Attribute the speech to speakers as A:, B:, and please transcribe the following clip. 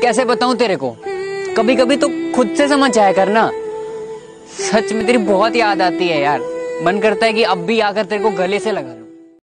A: कैसे बताऊं तेरे को, कभी कभी तो खुद से समझ जाया कर ना। सच में तेरी बहुत याद आती है यार, मन करता है कि अब भी आकर तेरे को गले से लगा लूं।